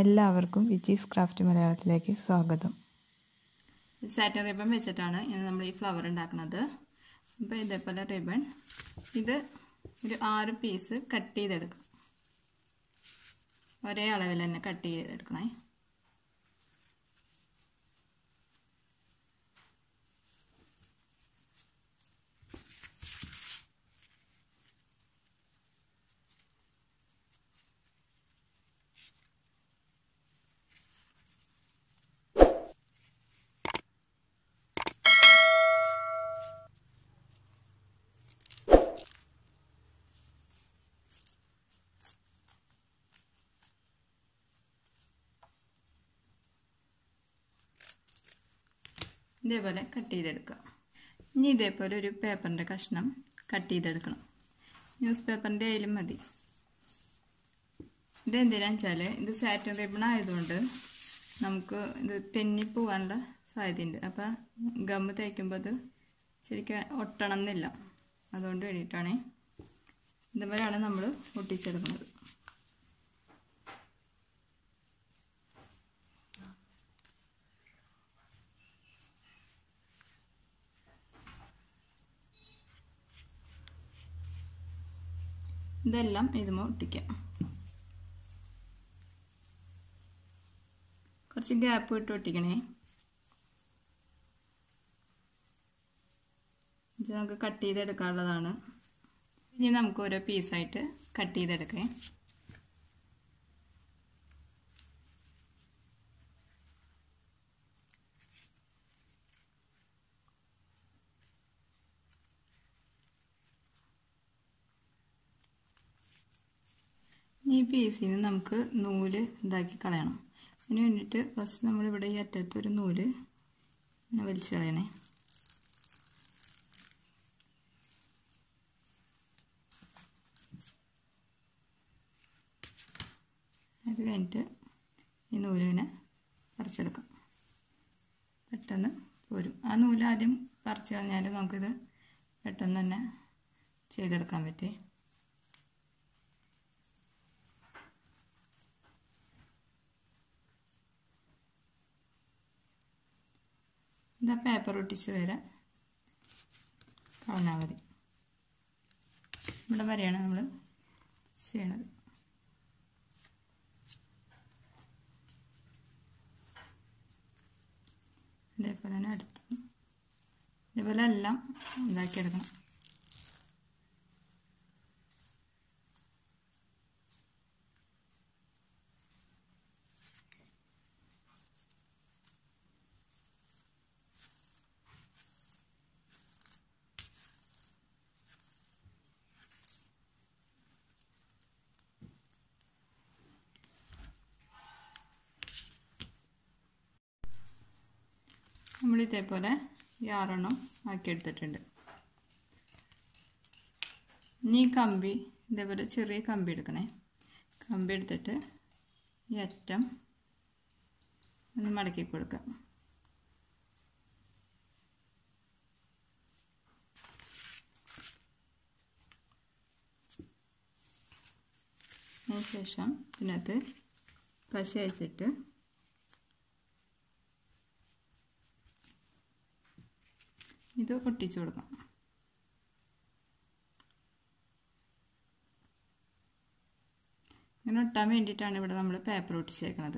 എല്ലാവർക്കും വിച്ചീസ് ക്രാഫ്റ്റ് മലയാളത്തിലേക്ക് സ്വാഗതം. സാറ്റിൻ റിബൺ വെച്ചിട്ടാണ് ഇന്ന് നമ്മൾ ഈ ഫ്ലവർ ഉണ്ടാക്കുന്നത്. അപ്പോൾ ഇതേപോലെ റിബൺ ഇത് ഒരു 6 പീസ് കട്ട് ചെയ്തെടുക്കാം. ഒരേ അളവിൽ തന്നെ കട്ട് ചെയ്തെടുക്കണേ. ഇതേപോലെ കട്ട് ചെയ്തെടുക്കുക. ഇനി ഇതേപോലെ ഒരു പേപ്പറിൻ്റെ കഷ്ണം കട്ട് ചെയ്തെടുക്കണം. ന്യൂസ് പേപ്പറിൻ്റെ ആയാലും മതി. ഇതെന്തിനാന്ന് വെച്ചാൽ ഇത് സാറ്റിൻ റിബൺ ആയതുകൊണ്ട് നമുക്ക് ഇത് തെന്നിപ്പോവാനുള്ള സാധ്യതയുണ്ട്. അപ്പോൾ ഗമ്മ് തേക്കുമ്പോൾ അത് ശരിക്കും ഒട്ടണം എന്നില്ല. അതുകൊണ്ട് വേണ്ടിയിട്ടാണ് ഇതുപോലെയാണ് നമ്മൾ ഒട്ടിച്ചെടുക്കുന്നത്. ഇതെല്ലാം ഇതുമോ ഒട്ടിക്കാം. കുറച്ച് ഗ്യാപ്പ് ഇട്ട് ഒട്ടിക്കണേ. ഇത് നമുക്ക് കട്ട് ചെയ്തെടുക്കാനുള്ളതാണ്. ഇനി നമുക്ക് ഓരോ പീസായിട്ട് കട്ട് ചെയ്തെടുക്കാം. ഈ പീസിൽ നിന്ന് നമുക്ക് നൂല് ഇതാക്കി കളയണം. അതിന് വേണ്ടിയിട്ട് ഫസ്റ്റ് നമ്മളിവിടെ ഈ അറ്റത്തൊരു നൂല് ഇങ്ങനെ വലിച്ചു കളയണേ. അത് കഴിഞ്ഞിട്ട് ഈ നൂലിനെ പറിച്ചെടുക്കാം. പെട്ടെന്ന് പോരും. ആ നൂല് ആദ്യം പറിച്ചു കളഞ്ഞാൽ നമുക്കിത് പെട്ടെന്ന് തന്നെ ചെയ്തെടുക്കാൻ പറ്റേ. ഇതാ പേപ്പർ ഒട്ടിച്ച് വരെ കളഞ്ഞാൽ മതി. ഇവിടെ വരെയാണ് നമ്മൾ ചെയ്യണത്. ഇതേപോലെ തന്നെ അടുത്ത് ഇതേപോലെ എല്ലാം ഇതാക്കിയെടുക്കണം. നമ്മൾ ഇതേപോലെ ഈ 6 ആക്കിയെടുത്തിട്ടുണ്ട്. ഇനി കമ്പി ഇതേപോലെ ചെറിയ കമ്പി എടുക്കണേ. കമ്പി എടുത്തിട്ട് ഈ അറ്റം ഒന്ന് മടക്കി കൊടുക്കാം. അതിനുശേഷം ഇതിനകത്ത് പശ വെച്ചിട്ട് ഇത് ഒട്ടിച്ചു കൊടുക്കാം. ഇങ്ങനെ ഒട്ടാൻ വേണ്ടിയിട്ടാണ് ഇവിടെ നമ്മൾ പേപ്പർ ഒട്ടിച്ചേക്കുന്നത്.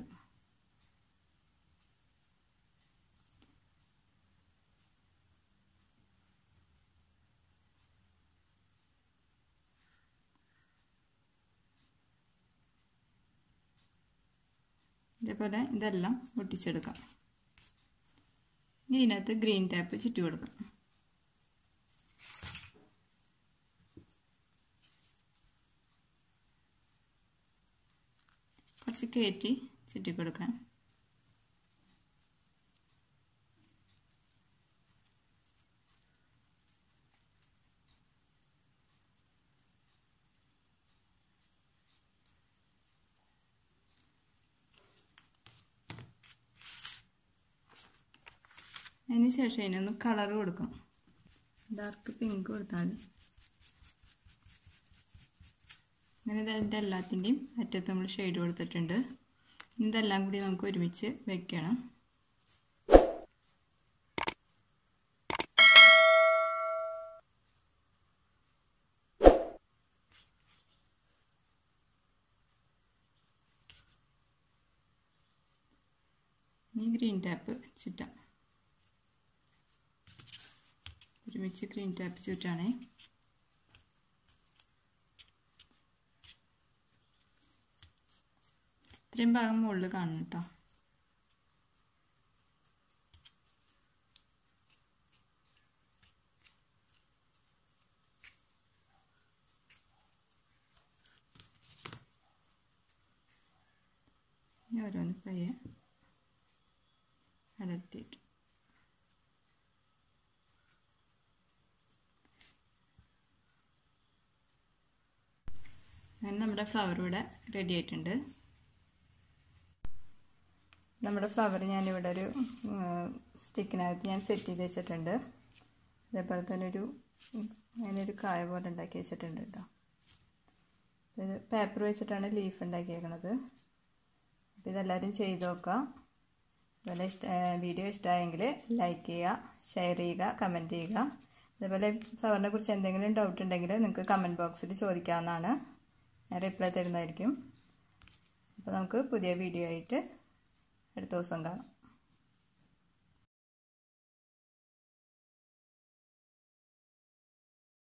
ഇതേപോലെ ഇതെല്ലാം ഒട്ടിച്ചെടുക്കാം. ഇനി ഇതിനകത്ത് ഗ്രീൻ ടാപ്പ് ചുറ്റി കൊടുക്കാം. കുറച്ച് കയറ്റി ചുറ്റി കൊടുക്കാം. അതിന് ശേഷം ഇതിനൊന്ന് കളർ കൊടുക്കണം. ഡാർക്ക് പിങ്ക് കൊടുത്താൽ മതി. അങ്ങനെ ഇതിൻ്റെ എല്ലാത്തിൻ്റെയും അറ്റത്ത് നമ്മൾ ഷെയ്ഡ് കൊടുത്തിട്ടുണ്ട്. ഇതെല്ലാം കൂടി നമുക്ക് ഒരുമിച്ച് വെക്കണം. ഇനി ഗ്രീൻ ടാപ്പ് ചുറ്റാം. ഒരുമിച്ച് ഗ്രീൻ ടാപ്പ് ചുറ്റാണേ. ഇത്രയും ഭാഗം മുകളിൽ കാണണം കേട്ടോ. ഇനി ഓരോന്ന് പയ്യെ അടർത്തിയിട്ട് അങ്ങനെ നമ്മുടെ ഫ്ലവർ ഇവിടെ റെഡി ആയിട്ടുണ്ട്. നമ്മുടെ ഫ്ലവർ ഞാനിവിടെ ഒരു സ്റ്റിക്കിനകത്ത് ഞാൻ സെറ്റ് ചെയ്ത് വെച്ചിട്ടുണ്ട്. അതേപോലെ തന്നെ അങ്ങനൊരു കായ പോലെ ഉണ്ടാക്കി വെച്ചിട്ടുണ്ട് കേട്ടോ. ഇത് പേപ്പർ വെച്ചിട്ടാണ് ലീഫ് ഉണ്ടാക്കിയേക്കണത്. അപ്പോൾ ഇതെല്ലാവരും ചെയ്ത് നോക്കുക. അതുപോലെ വീഡിയോ ഇഷ്ടമായെങ്കിൽ ലൈക്ക് ചെയ്യുക, ഷെയർ ചെയ്യുക, കമൻറ്റ് ചെയ്യുക. അതേപോലെ ഫ്ലവറിനെ കുറിച്ച് എന്തെങ്കിലും ഡൗട്ട് ഉണ്ടെങ്കിൽ നിങ്ങൾക്ക് കമൻറ്റ് ബോക്സിൽ ചോദിക്കാവുന്നതാണ്. ഞാൻ റിപ്ലൈ തരുന്നതായിരിക്കും. അപ്പോൾ നമുക്ക് പുതിയ വീഡിയോ ആയിട്ട് അടുത്ത ദിവസം കാണാം.